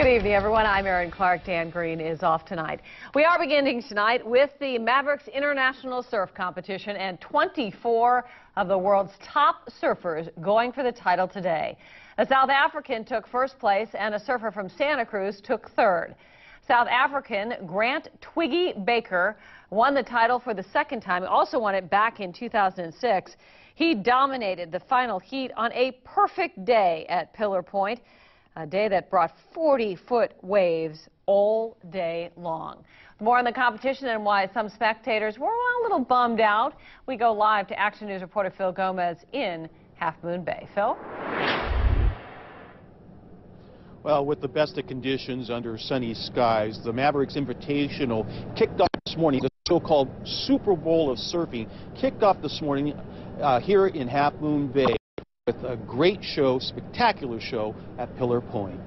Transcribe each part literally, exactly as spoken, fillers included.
Good evening, everyone. I'm Erin Clark. Dan Green is off tonight. We are beginning tonight with the Mavericks International Surf Competition and twenty-four of the world's top surfers going for the title today. A South African took first place and a surfer from Santa Cruz took third. South African Grant Twiggy Baker won the title for the second time. He also won it back in two thousand six. He dominated the final heat on a perfect day at Pillar Point, a day that brought forty foot waves all day long. More on the competition and why some spectators were a little bummed out. We go live to Action News reporter Phil Gomez in Half Moon Bay. Phil? Well, with the best of conditions under sunny skies, the Mavericks Invitational kicked off this morning. The so-called Super Bowl of surfing kicked off this morning uh, here in Half Moon Bay with a great show, spectacular show at Pillar Point.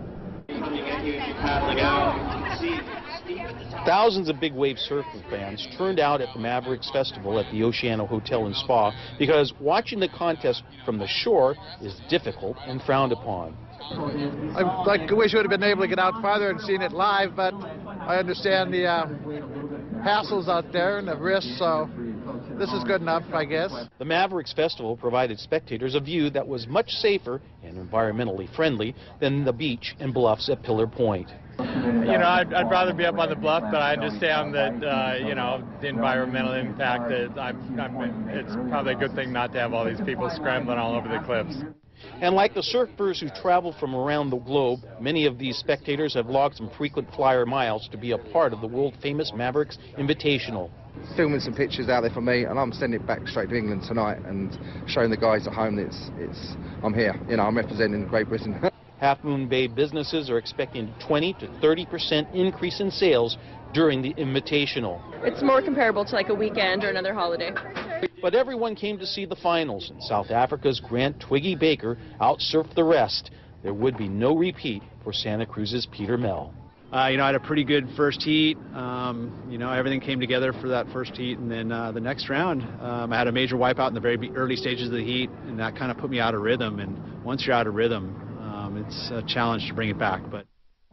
Thousands of big wave surfing fans turned out at the Mavericks Festival at the Oceano Hotel and Spa because watching the contest from the shore is difficult and frowned upon. I like, wish we would have been able to get out farther and seen it live, but I understand the uh, hassles out there and the risks, so this is good enough, I guess. The Mavericks Festival provided spectators a view that was much safer and environmentally friendly than the beach and bluffs at Pillar Point. You know, I'd, I'd rather be up on the bluff, but I understand that, uh, you know, the environmental impact, that I'm, I'm, it's probably a good thing not to have all these people scrambling all over the cliffs. And like the surfers who travel from around the globe, many of these spectators have logged some frequent flyer miles to be a part of the world-famous Mavericks Invitational. Filming some pictures out there for me, and I'm sending it back straight to England tonight and showing the guys at home that it's, it's, I'm here. You know, I'm representing Great Britain. Half Moon Bay businesses are expecting a twenty to thirty percent increase in sales during the Invitational. It's more comparable to like a weekend or another holiday. But everyone came to see the finals, and South Africa's Grant Twiggy Baker outsurfed the rest. There would be no repeat for Santa Cruz's Peter Mell. Uh, you know, I had a pretty good first heat. Um, you know, everything came together for that first heat, and then uh, the next round, um, I had a major wipeout in the very early stages of the heat, and that kind of put me out of rhythm. And once you're out of rhythm, um, it's a challenge to bring it back. But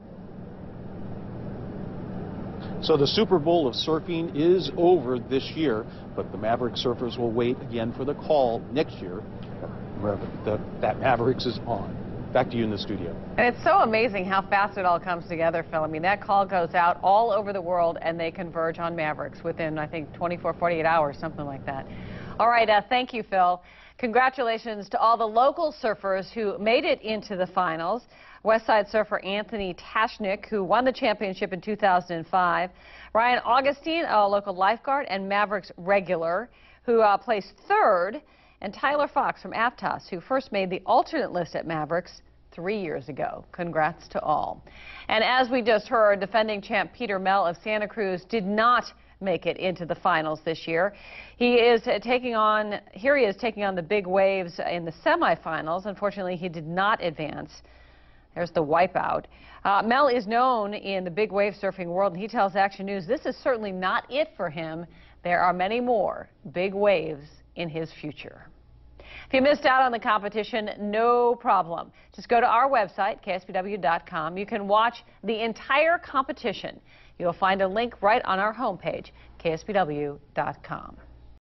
So the Super Bowl of surfing is over this year, but the Maverick surfers will wait again for the call next year where the, that Mavericks is on. Back to you in the studio. And it's so amazing how fast it all comes together, Phil. I mean, that call goes out all over the world and they converge on Mavericks within, I think, twenty-four, forty-eight hours, something like that. All right, uh, thank you, Phil. Congratulations to all the local surfers who made it into the finals. Westside surfer Anthony Tashnik, who won the championship in two thousand five. Ryan Augustine, a local lifeguard and Mavericks regular, who uh, placed third. And Tyler Fox from Aptos, who first made the alternate list at Mavericks three years ago. Congrats to all. And as we just heard, defending champ Peter Mell of Santa Cruz did not make it into the finals this year. He is uh, taking on, here he is taking on the big waves in the semifinals. Unfortunately, he did not advance. There's the wipeout. Uh, Mel is known in the big wave surfing world, and he tells Action News this is certainly not it for him. There are many more big waves in his future. If you missed out on the competition, no problem. Just go to our website, K S B W dot com. You can watch the entire competition. You'll find a link right on our homepage, K S B W dot com.